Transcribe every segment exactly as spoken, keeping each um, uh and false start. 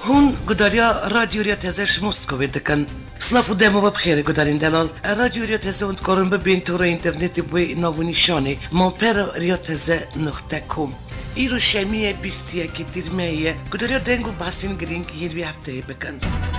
هون قدريا راديو ريا تزش موسكو دكن سلافو دمو بخير قدرين دلال راديو ريا تزه وند كورن ببين تورا انترنت بوي نوو نشاني مالبر ريا تزه نقطة كوم ایرو شمیه بیستیه که تیرمیه کدوریا دنگو باسین گرین که یلوی هفته بکن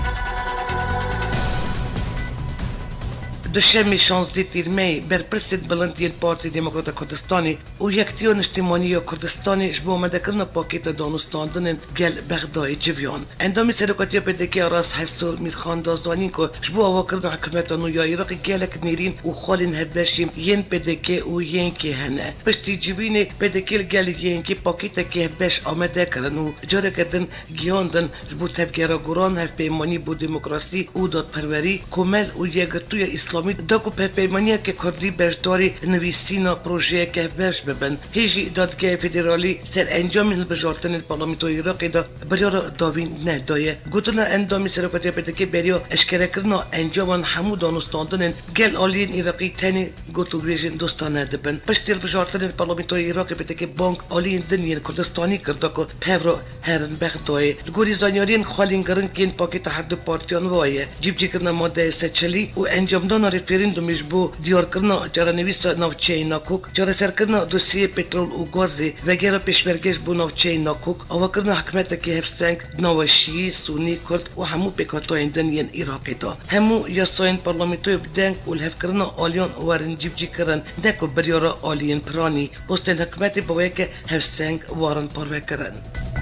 دوشمی شانس دی تیرمی بر پرسید بلندی پارتی دموکرات کردستانی و یکتیون اجتماعی کردستانی جبو مدکرن پاکیت دانستاندن گل بغدای جویان اندامی سرکاتی پدکی راس حسو میرخان دازانی که جبو آواکردن حکومت نویا عراق گلک نیرین و خالین هبشیم ین پدکی و ین که هنه پشتی جوین پدکی گل ین که پاکیت که هبش آمده کردن و جاره کردن گیاندن جبو تفگیرا گران هف پیمانی بو دموکراسی و دادپروری کمل و یگرتوی اسلام داکو پیمانیه که کردی برداری نویسینا پروژه که بش ببن هیچی دادگاه فدرالی سر انجام البجارتن پارلمانتو عراقی دا بریار داوین ندایه گوتنا اندامی سرکاتی پدکی بریا اشکره کرنا انجامان همو دانستاندن گل آلین عراقی تنی گوتو بیجن دوستانه دبن پشتی البجارتن پارلمانتو عراقی پدکی بانک آلین دنیان کردستانی کرده که پورو هرن بغدای گوری زانیارین خالین گرن کین پاکیت هر دو پارتیان وایه جیب جی کرنا ماده سچلی و انجام دان رفرندومش بو دیار کردن جرانویس ناوچه ناکوک جر سر کردن دوسیه پترول و گازی وگرا پیشمرگش بو ناوچه ناکوک آوا کردن حکمت که هفسنگ ناوشی سونی کرد و همو بکاتو ایندن ین عراقی دا همو یاساین پارلمانتوی بدنگ و الهف کردن آلیان وارن جیب جی کردن دکو بریارا آلیان پرانی پستن حکمت باوی که هفسنگ وارن پروه کردن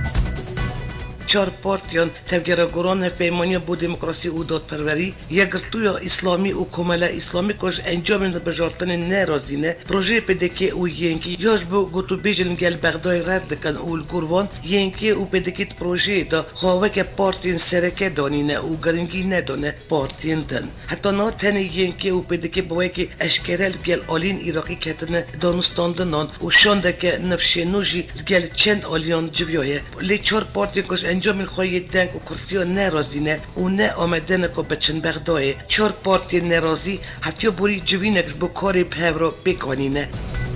چهار پارتیان تفگیرا گران پیمانی بو دموکراسی و دادپروری یگرتوی اسلامی و کمال اسلامی کش انجام بجارتن نرازینه پروژه پدکی و ینکی یاش بو گوتو بیجن گل بغدای رد کن اول گروان ینکی و پدکیت پروژه دا خواهی که پارتین سرکه دانینه و گرنگی ندانه پارتین دن حتی نا تن ینکی و پدکی باوی که اشکرل گل آلین عراقی کتنه دانستاندنان و شانده که نفشنوجی گل چند آلیان جویایه لی چهار پارتین کش انجام خواهی دنگ و کرسی نرازینه و نه آمدن که بچن بغدای چهار پارتی نرازی حتی بوری جوینکش بو کاری پهورو بکنینه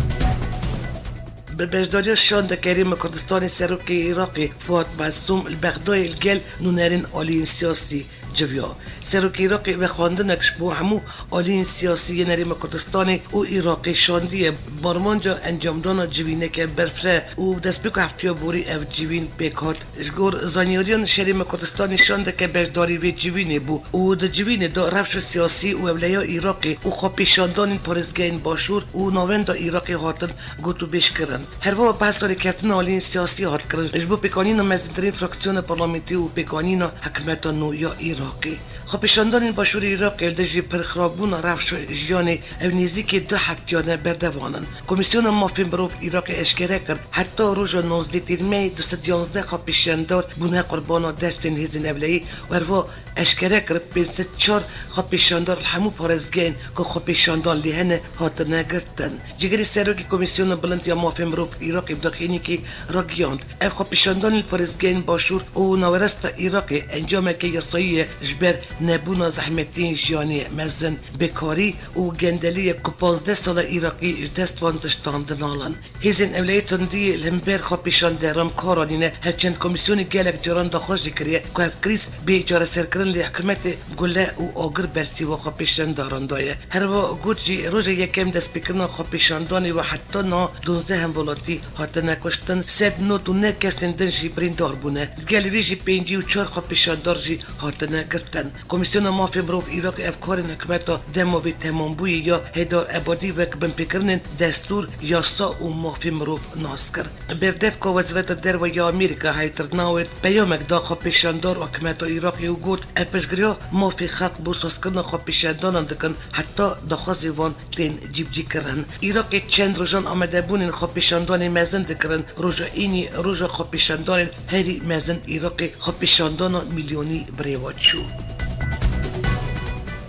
به بجداری شانده کریم کردستان سروک عراقی فواد معصوم البغدای الگل نونرین آلین سیاسی جویا سروک عراقی به خواندنکش بو همو آلین سیاسی نریم کردستانی و عراقی شاندیه بارمانجا انجام دانا جوینه که برفره و دست بیکو هفتیا بوری او جوین بکارد جگور زانیاریان شریم کردستانی شانده که بجداری وی جوینه بو و ده جوینه دا رفش سیاسی و اولیا عراقی و خوابی شاندان پرزگین باشور و ناوند عراقی هاتن گوتو بیش کرن هر با بحث داری کردن آلین سیاسی هات کرن اجبو پیکانینا مزدرین فراکسیون پارلمانتی و پیکانینا حکمت نویا عراقی خب پیشاندان باشور عراق الدجی پرخرابون رفش جیانی او نزدیک دو هفتیانه بردوانن کمیسیون مافین بروف عراق اشکره کرد حتی روز نوزده تیرمی دوست یازده خب پیشاندار بونه قربان دستین هزین اولی وروا اشکره کرد پنجصد چهار خب پیشاندار همو پارزگین که خب پیشاندان لیهنه هات نگرتن جگری سروکی کمیسیون بلند یا مافین بروف عراق بداخینی که راگیاند او خب پیشاندان پارزگین باشور و نورست عراق انجام که یاسایی جبر نبونا زحمتین جیانی مزن بکاری و گندلی که پانزده سال عراقی دست واندشتان دنالن هزین اولیتون دی لنبر خوابیشان درام کارانینه هرچند کمیسیونی گلک جران داخوشی کریه که هف کریس بی اجاره سرکرن لی حکمت گله و آگر برسی و خوابیشان داران دایه هر و گود جی روز یکم دست بکرنا خوابیشان دانی و حتی نا دونزده هم ولاتی حتی نکشتن سد نوتو نکسین دن جی بریندار بونه گلوی جی پینجی و چار خوابیشان دار جی حتی نگرتن کمیسیون مافی بروف عراق افکار حکمت دمو به تمامبوی یا هدار عبادی و کبن پیکرنن دستور یاسا و مافی بروف ناس کرد بردف که وزارت در و یا امریکا هایتر ناوید پیامک دا خواب پیشاندار حکمت عراقی و گود اپشگریا مافی خلق بو ساس کردن خواب پیشانداران دکن حتی دخوازی وان تین جیب جی کرن عراقی چند روزان آمده بونین خواب پیشاندان مزن دکرن روزا اینی روزا خواب پیشاندان هری مزن عراقی خواب پیشاندان میلیونی بریوات شو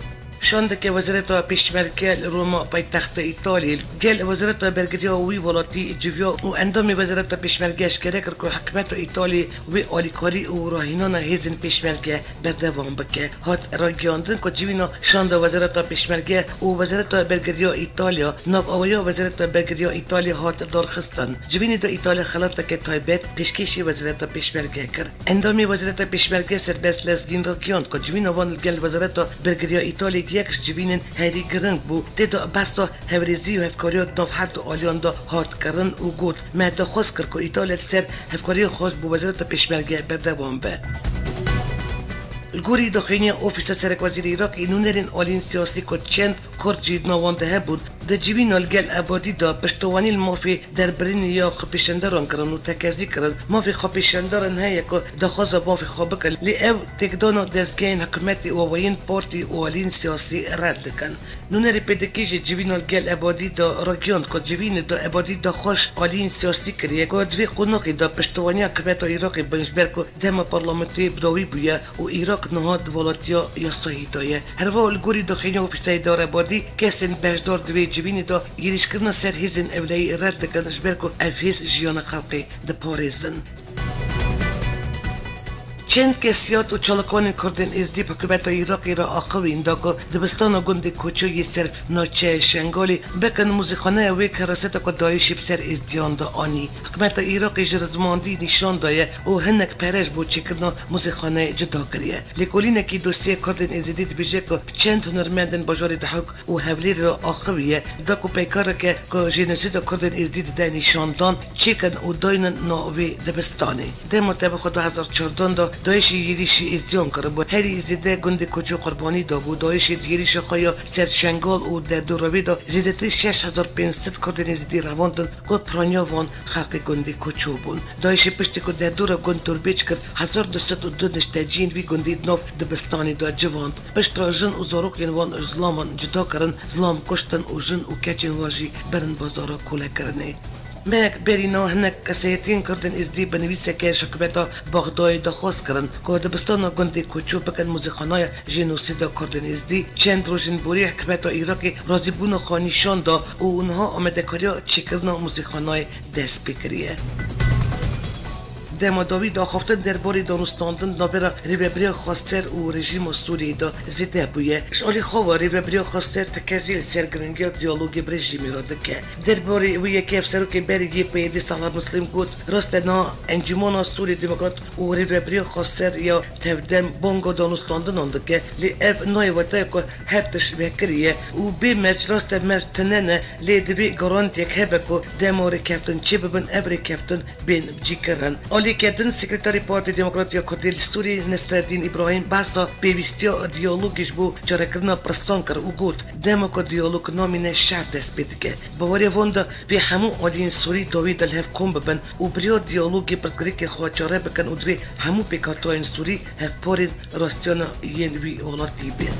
شاندك وزارة بيشمركة روما بايتخت إيطاليا قال وزارة برغريا وي ولاتي جوفيا وعندهم وزارة بيشمركة شكرك كو حكمت إيطاليا وأوليكاري وراهنانا هيزن بيشمركة بردوام بك هات راجياندن كو جيبينا شاند وزارة بيشمركة ووزارة برغريا إيطاليا ناب أويا وزارة برغريا إيطاليا هات دارخستان جيبيني دا إيطاليا خلطك تايبت بيشكيشي وزارة بيشمركة كر عندهم وزارة بيشمركة سربس لازلين راجياند كو جيبينا وان قال وزارة برغريا إيطاليا يكش جبينن هادي گرنگ بو تدا بستا هفريزي و هفکاریات ناف حد آلیان دا هارد کرن و گود مهدا خوز کر که ایتالیا سر هفکاری خوز بو وزارت پیشمرگه بردوام به الجوري داخلية أوفيس سرك وزير العراق إنونرين أولين سياسي كتشند كورجيد نواند هبود دجيبين الجل أبادي دا بشتواني المافي در برين يا خبيشندران كرن وتكازي كرن مافي خبيشندران هيا كو دخازا مافي خابك لأو تقدانو دزجين حكومتي ووين بارتي أولين سياسي رد كان نونري بدكيجي جيبين الجل أبادي دا راجيان كو جيبين دا أبادي دا خوش أولين سياسي كريه كو دوي قناقي دا بشتواني حكومت العراق بنجبركو دما برلمانتي بدوي بيا وعراق نهاد ولاتيا يا صهيدايا هروا الجوري داخلية أوفيس إدارة أبادي كسن بهدار دوي جبيني دا يريش كرنا سر هزن أولي رد كانش بركو أفيس جيانا خلقي دا باريزن چند کسیات و چالکان کردن ازدی حکومت عراقی را آخوین داگو دبستان گند کوچوی سر ناچه شنگالی بکن موزیخانه وی کراست که دایشی بسر ازدیان دا آنی حکومت عراقی جرزماندی نشان دایه و هنک پرش بود چکرنا موزیخانه جدا کریه لیکولینه که دوسیه کردن ازدی دبیجه که چند هنرمندن بجاری دحک و حولی را آخویه داکو پیکاره که که جنسید کردن ازدی دا نشاندان چکن و داینن ناوی دبستانی ده مطابق دو هزار و چهارده دا دایش یریشی ازدیان کرد بود هری زده گند کوچو قربانی دا بود دایش یریش خوایا سر شنگال و در دوروی دا زده تی شش هزار پنجصد کردن ازدی رواندن که پرانیا وان خلق گند کوچو بون دایش پشتی که در دور گند تربیچ کرد هزار دویست و دو نشتاجین وی گندی ناف دبستانی دا جواند پشت را جن و زاروکین وان زلامان جدا کردن زلام کشتن و جن و کچین واجی برن بازارا کوله کردنه ماك برينا هناك كسيتين كردن ازدي بنويسة كاش حكومتا بغداد دخواست كرن که دبستان گندی کوچو بکن موزیخانای جنوسیدا کردن ازدی چند روزن بوری حکومتا عراقی راضی بون خانیشان دا و اونها آمده کاریا چکرنا موزیخانای دست بکریه دماداوی دا خفتن درباره دانستاندن نابرا ریببری خاصر و رژیم سوری دا زیده بویه شالی خواه ریببری خاصر تکزیل سرگرنگی دیالوگی برژیمی را دکه درباره و یکی افسرو که بری یه پیدی سالار مسلم گود راست نا انجمان سوری دموکرات و ریببری خاصر یا تودم بانگا دانستاندن آندکه لی اف نای وطای که هرتش بکریه و بی مرچ راست مرچ تننه لی دوی گارانتی یک هبه که دماری کفتن چی ببن ابری کفتن بین بجی کرن كاتن سكرتاري بارتي ديمقراطية كرديل السوري نصر الدين إبراهيم باسا بيبستيا ديالوجش بو جاركرنا برسانكر وقود دمك ديالوج نامين الشعب دست بيدك بواري فوندا في حمو أولين سوري دويد الهف كوم ببن وبريو ديالوجي برسغريك خواجة بكن ودوي حمو بكاتوين سوري هف بورين راستيانا ينوي ولاتي بين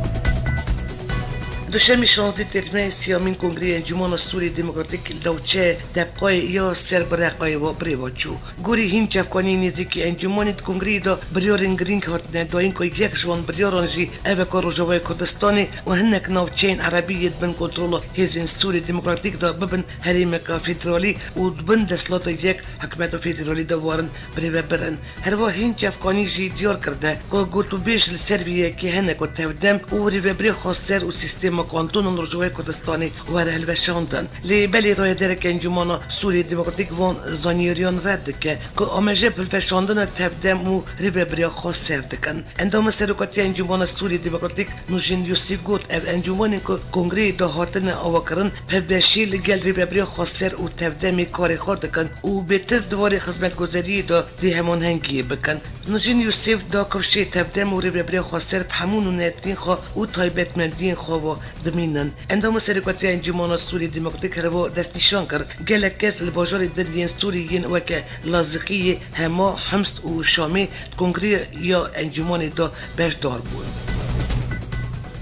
دوشمی شانزده ترمه سیامین کنگره انجمن سوری دموکراتیک دوچه دبقای یا سربرقای و بریواچو گوری هیم چفکانی نزدیکی انجمن کنگره دا بریارن گرینگ هاتنه دا این که یک جوان بریارانجی اوکا روجوای کردستانی و هنک ناوچین عربیت بن کنترل هزین سوری دموکراتیک دا ببن هریمکا فدرالی و بن دستلات یک حکمت فدرالی دا وارن بریو برن هروا هیم چفکانی جی دیار کرده که گوتو بیش لسرویه که هنک و تودم و ریو بری خاصر و سیستم کانتون رجوع کردستانی و الوشاندن لی بلی رای درک انجمن سوری دموکراتیک وان زانیریان رد که که آمجه بالوشاندن تفدم و ریبریا خاص دکن اندام سرکتی انجمن سوری دموکراتیک نوجین یوسف گوت اف انجمنی که کنگره دهاتن آوکرن پبشیل گل ریبریا خاصر و تفدمی کاری خود دکن و بهتر دواری خدمتگزاری دا دی همون هنگی بکن نوجین یوسف دا کفشی تفدم و ریبریا خاصر همون و نتین خو و تایبت مندین خو دمینن اندام سرکتی انجمن سوری دموکراتیک رو دست نشان کرد گله کس لباجار دلیان سوریین وکه لازقی هما حمص و شامی کنگره یا انجمن دا بهش دار بود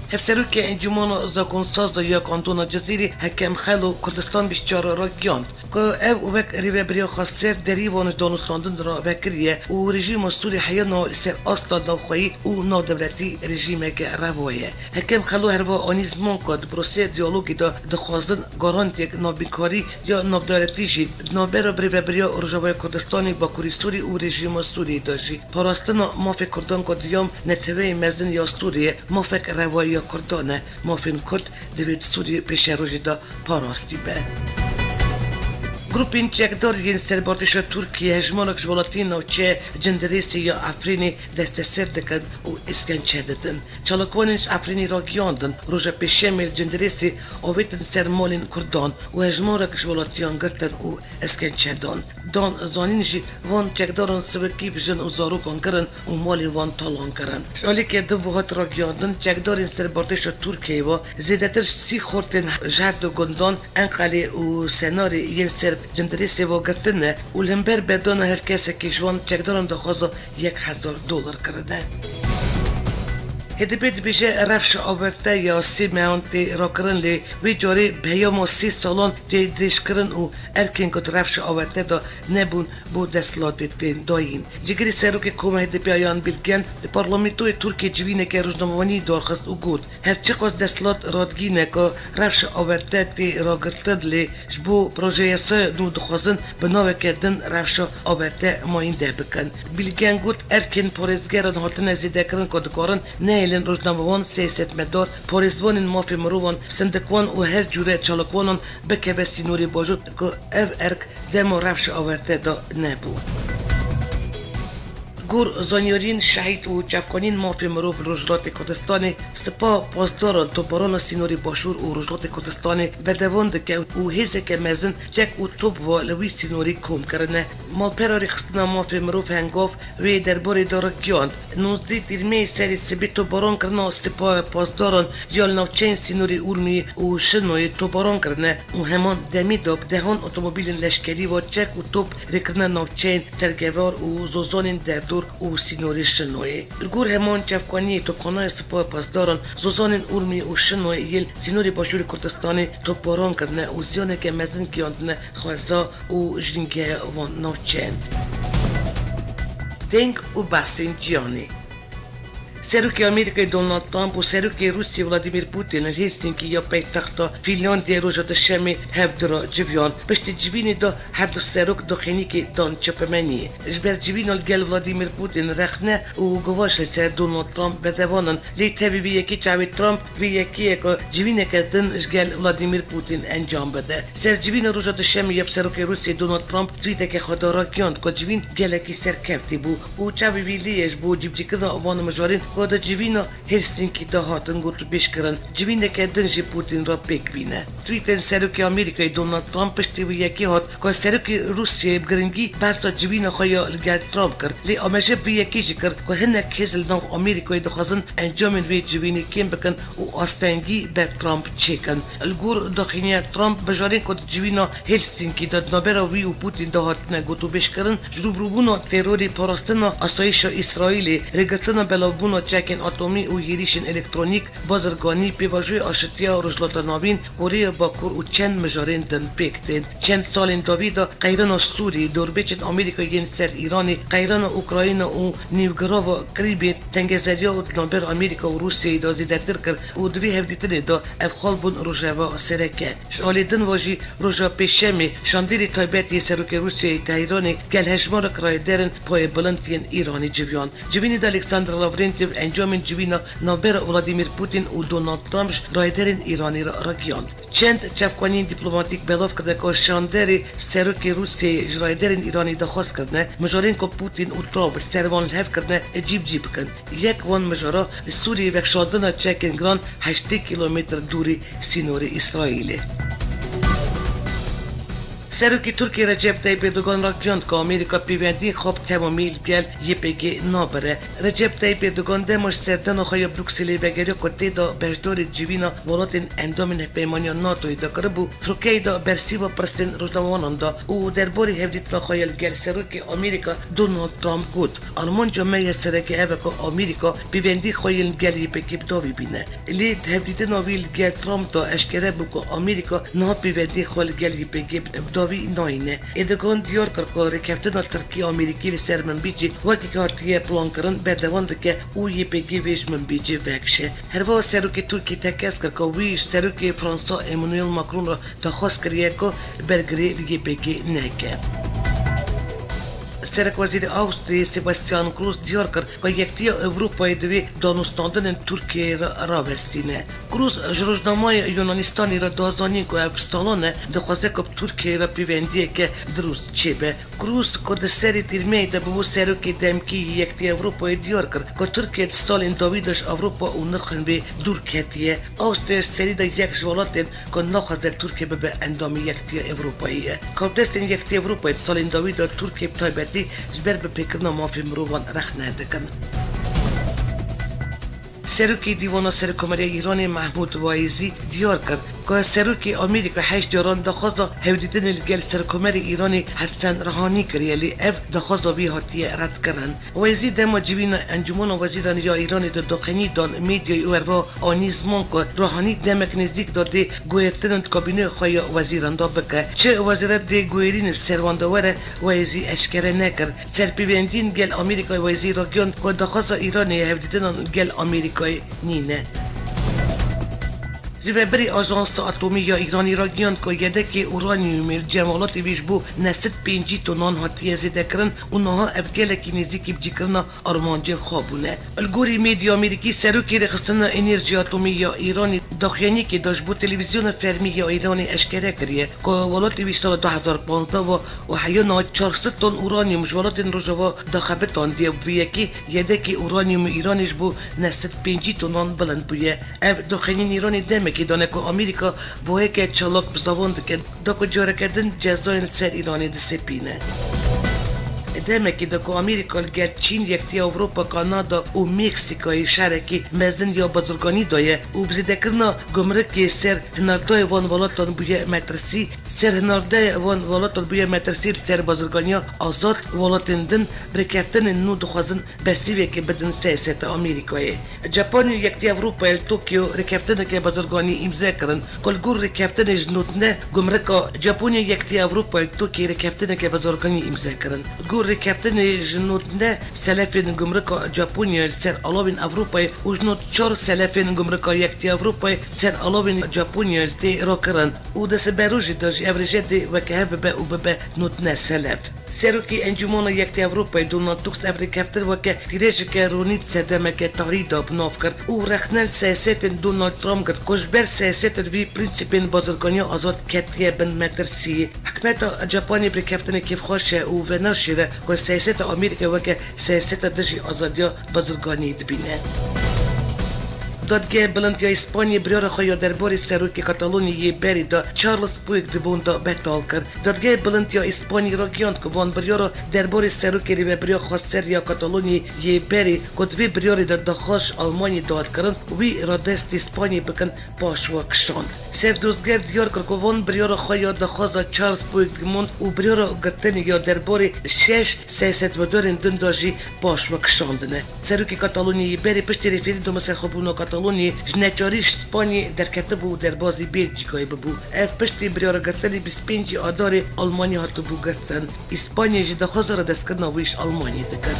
هفسروك انجمان زاكون ساز یا کانتون جزیری حکم خلو کردستان بیشتر را گیاند که او وک ریوه بریا خاصر دری وانش دانستاندن را وکریه و رژیم سوری حیانا سر اصلا نوخوی و نادولتی رژیم که روایه حکم خلو هر و آنیزمان کد بروسه دیالوگی دا دخوازن گارانتی نابیکاری یا نابدارتی جید نابرا بریوه بریا رجوای کردستانی با کوری سوری و رژیم سوری داشی پاراستنا مافی کردان کد دیام نتوه مزن یا سوریه مافک روایی یا کردانه مافین کرد دوید سوری پیش روژی دا پاراستی به گروپین چکدار ین سربارتش ترکیه هجمانک جوالاتین نوچه جندریسی یا افرینی دست سر دکن و اسکن چه ددن چالکوانش افرینی را گیاندن روژا پیشه میل جندریسی اویتن سر مالین کردان و هجمانک جوالاتیان گرتن و اسکن چه دان دان زانین جی وان چکدارن سوکی بجن و زاروکان کرن و مالین وان تالان کرن شالی که دو وحات را گیاندن چکدارین سربارتش ترکیه و زیدتر سی خورتن جهد و گندان انقلی و سناری ین سر جندریسی و گرتنه و لنبر بدون هر کسی که جوان چکدارن دخوازو یک هزار دلار کرده هدی بید بیشه رفش آورده یا سی میان تی را کرن لی وی جاری بیام و سی سالان تی دریش کرن و ارکین کد رفش آورده دا نبون بو دستلات تین داین جگری سرو که کومه هدی بیان بیلگن پارلامنتوی ترکیه جوینه که روزنامه‌نویسی دارخست و گود هر چی قاس دستلات رادگینه که رفش آورده تی را گرتد لی جبو پروژه سای نو دخوازن بناوه که دن رفش آورده ماینده بکن بیلگن گود ارکین پارزگران هاتن زیده کرن کد کارن نه لن روزنامه‌وان سیاست مدار پاریزوان مافی مروان سندکوان و هر جوره چالکوانان بکه سینوری باجود که او ارک دمو رفش آورده دا نبود گور زانیارین شهید و جفکانین مافی مرو روجلات کردستان سپا پاسداران تو باران سینوری باشور و روجلات کردستان بدوان که و هیزه که مزن جک و توب و لوی سینوری کم کرنه مال پراری خستنا مافی مرو هنگاف وی درباره دارکیاند نوزدی تیرمی سری سبی تو باران کرنه سپا پاسداران یال نوچین سینوری اورمی و شنوی تو باران کرنه و همان دمی داب دهان اتومبیل لشکری و جک و توب رکرنه نوچین ترگوار و زوزان دردو و سینوری شنوی الگور همان جفکانی توپخانه سپاه پاسداران زوزان اورمی و شنوی یل سینوری باشور کردستانی توپ باران کردنه و زیانه که مزن کیاندنه خوازا و جنگه و نوچین دنگ و بحثین جیانی سروکی آمریکای دونالد ترامپ و سروکی روسیه ولادیمیر پوتین هلسینکی یا پایتخت فینلاندیا روز دوشنبه هفدر جویان پشت جوینی دا هر دو سروک داخلی دان چپمنی جبر جوین الگل ولادیمیر پوتین رخنه و گواش سر دونالد ترامپ بدوانن لی تبی بی یکی چاوی ترامپ بی یکی که جوینه که دن جگل ولادیمیر پوتین انجام بده سر جوین روز دوشنبه یب سروکی روسیه دونالد ترامپ توییت که خدا را کیاند که جوین گلکی سرکفتی بو و چاوی بی لیش بو جیبجی کردن آوان مجارین که جوینا هلسینکی دا هاتن گوتو بیش کرن جوینه که دنجی پوتین را بک بینه توییتن سروکی آمریکای دونالد ترامپ پشتی و یکی هات که سروکی روسیه بگرنگی بسا جوینا خوایا لگل ترامپ کر لی آمشه بی یکی جی کر که هنک هزل نو آمریکای دخوازن انجامن وی جوینی کم بکن و آستنگی به ترامپ چیکن الگور داخینی ترامپ بجارین که جوینا هلسینکی دا نابرا وی و پوتین دا هاتن گوتو بیش کرن جروب روبونا تروری پاراستنا آسایش اسرائیلی رگتنا بلابونا چکن اتمی و یریشن الکترونیک بازرگانی پیواجوی آشتیا روزلات نابین اوری باکور و چند مجارین دن پیکتین چند سالین داویدا قیران سوری دوربیچن آمریکا ین سر ایرانی قیران اوکراین و نیوگرا و قریبی تنگزریا و نامبر آمریکا و روسیه دا زیدتر کر و دوی هفدیتن دا افخال بون روژاوا سرکه شالیدن واجی روژا پیشمی شاندیری تایبتی سروک روسیه تایرانی گل هجمار کرای درن پای بلندین ایرانی جویان جوینی دا الکساندر لاورنتیو انجام جوینا نابر ولادیمیر پوتین و دونالد ترامپ رایدرین ایرانی را راگیاند چند چفکانی دیپلماتیک بلاف کرده که شاندری سروک روسیه رایدرین ایرانی دخواست کرده مجارین که پوتین و ترامپ سروان الهف کرده جیب جیب کن یک وان مجارا سوریه وکشاندن چکن گران هشت کیلومتر دوری سینوری اسرائیلی سروکی ترکی رجب طیب اردوغان را گویند که آمریکا پیوندی خوب تمامیل گل یپگی نابره. رجب طیب اردوغان دمش سردن خواهی بروکسلی بگیری که دا بجدار جیوینا ولات اندام پیمانی ناتوی دا کربو ترکیه دا برسی و پرسین روزنامه‌نامه‌ان دا و درباره هفدیتنا خواهی گل سروکی آمریکا دونالد ترامپ گفت آلمان جامعه سرکی اوه که آمریکا پیوندی خواهی گل یپگی بداوی بینه. لی هفدیتنا ویل گل ترامپ دا اشکره بو که آمریکا نه پیوندی خواهی گل یپگی بداوی ناینه. ادگان دیار کرد که رکفتنا ترکیه آمریکی لسر من بیجی وقتی که هرتیه پلان کرن بردوانده که او یپگی ویج من بیجی وکشه. هر وا سروکی ترکی تکس کرد که ویش سروکی فرانسا امانوئل ماکرون را درخواست کردیه که برگری یپگی نکه. سرک وزیر آستری سباستیان کروز دیار کرد که یکتیا اروپای دوی دانستاندن ترکیه را راوستینه. کروز روزنامه یونانستانی را دازانی که اب سالانه دخواسته که ترکیه را پیوندیه که درست چه به. کروز که ده سری تیرمه ده به سروکی دمکی یکتیا اروپای دیار کرد که ترکیه سال این داویدش اروپا و نرخن به دور کتیه. آستری سری ده یک جوالاتن که نخواسته ترکیه به اندام یکتیا اروپاییه. که دستین یکتیا اروپای سال این داوید ترکیه بتایبتی جبر به پیکرنا مافی مروان رخ ندکن. سروکی دیوان سرکمری ایران محمود وایزی دیار کرد که سروکی آمریکا هشت جاران دخواست هودیدن الگل سرکمری ایرانی حسن روحانی کریلی اف دخواست وی هاتیه رد کردن. وایزی دما جبین انجمن وزیران یا ایرانی دو داخلی دان میدیای اوروا آنیزمان که روحانی دمک نزدیک داده گویرتنند کابینه خواهی وزیران دا بکه چه وزارت ده گویرین سروندواره وایزی اشکره نکرد. سرپیوندین گل آمریکا وایزی را گیاند که دخواست ایرانی هودیدن گل آمریکای نینه. ریبری آژانس اتمی یا ایرانی را گیاند که یدکی اورانیوم جمالات ویش بو نست پنجی تونان هاتیه زیده کرن و نها افگل کی نزیکی بجی کرنا آرمانجین خوابونه. الگوری میدیا امریکی سروکی رخصتن انرژی اتمی یا ایرانی داخیانی که داشت بو تلویزیون فرمی یا ایرانی اشکره کریه که ولات ویش سال دو هزار و پانزده و و حیانا چهارصد تن اورانیوم جوالات روزوا داخبتان دیه بیکی یدکی اورانیوم ایرانیش بو نست پنجی تونان بلند بویه. اف داخلین ایرانی دمه که دانه که آمریکا با یک چالاک بزاوند که داکو جاره کردن جزاین سر ایرانی دسپینه. دمه که داکو آمریکا لگر چین یکتی اروپا کانادا و مکسیکای شرکی مزن یا بزرگانی دایه و بزیده کرنا گمرکی سر هنردای وان والاتان بویه مترسی سر هنردای وان والاتان بویه مترسی سر بزرگانی آزاد والاتندن برکفتن نو دخوازن برسیوه که بدن سیاست آمریکای. ژاپن یکتی اروپا ال توکیو رکفتن که بزرگانی امضا کرن کلگور رکفتن جنوتنه گمرکا ژاپن یکتی اروپا ال توکیو رکفتن که بزرگانی امضا کرن گور رکفتن جنوتنه سلفین گمرکا ژاپنیا سر علاوه اروپای و جنوت چهار سلفین گمرکا یکتی اروپای سر علاوه ژاپنیا تی را کرن و دست بروج داش افرجت و که به و به نوتنه سلف. سروکی انجمن یکتی اروپای دونالد توکس افریکافتر و که تیرش که رونید سدمه که تاریخ داب ناف کرد او رخنل سیاست دونالد ترامپ کرد کشبر سیاست وی پرینسیپین بازرگانی آزاد کتیه بن مترسی حکمت ژاپنی برکفتن کیف خوشه او و نشیره که سیاست آمریکا و که سیاست دژی آزادیا بازرگانی دبینه. دادگاه بلندیا اسپانیا بریار خواهی درباره سروکی کاتالونیای بری دا چارلز پویک دبون دا بتال کرد. دادگاه بلندیا اسپانیا را گیاند که وان بریار درباره سروکی ری بریا خواستر یا کاتالونیای بری که دوی بریاری دا دخواش آلمانی داد کرد وی را دست اسپانیا بکن پاشوا کشاند. سردوزگر دیار کرد که وان بریار خواهی دخواست چارلز پویک دموند و بریار گرتن یا درباره شش سیاست ودارین دنداجی پاشوا کشاندنه. سروکی کاتالونیای بری پشت ریفرندوم سرخوبونو کاتالونی نچاریش اسپانیا در کتب و در بازی بلژیکای ببو. اف پشتی بریار گرتنی بیست و پنج آدار آلمانی هاتو بو گرتن. اسپانیا جدا خزر دست کرنا ویش آلمانی دکر.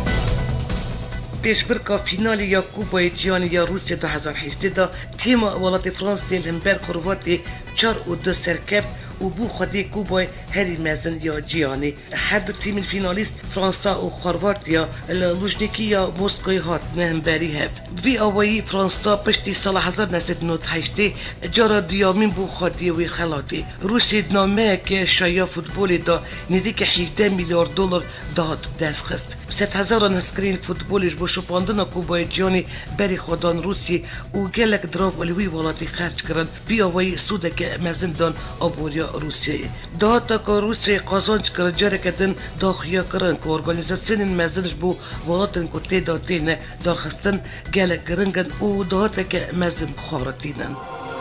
پیش برکا فینال یا کوبای جهانی یا روسیه دو هزار و هجده دا تیم ولات فرانسه لمبر خورواتی چار و دو سرکفت و بو خودی کوبای هری مزن یا جیانی. هر دو تیم فینالیست فرانسا و خرواتیا لوژنیکی یا مسکوی هات نهمبری هف. وی آوایی فرانسا پشتی سال هزار و نهصد و نود و هشت جارا دیامین بو خودی وی خلاتی. روسی نامه که شایا فوتبولی دا نزدیک هجده میلیارد دلار داد دست خست. ست هزار نسکرین فوتبولیش بو شپاندن کوبای جیانی بری خودان روسی و گلک دراو الوی ولاتی خرج کرن. وی آوایی سوده که مزن دان آبوریا روسیه داتا که روسیه قازانچ کرد جاره کدن داخیا کرن که ارگانیزاسیون مزنش بو ولاتن که تی داتین درخستن گل گرنگن او داتا که مزن خارتینن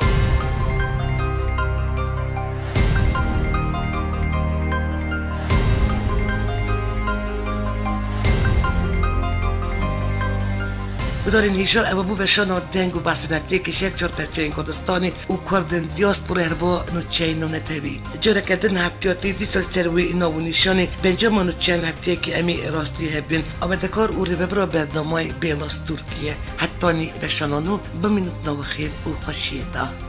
بدارین هیجا اما بو وشان دنگ و بسنتی که شش چهار پچین کردستانی و کردن دیاسپورا هروا نوچین و نتوی جره کردن هفتیاتی دیسال سروی اینا و نشانی بنجام نوچین هفتی که امی راستی هبین اما دکار او ربرا برنامه بیلاس ترکیه حتی نی وشانانو بمینوت نوخیر و خوشیتا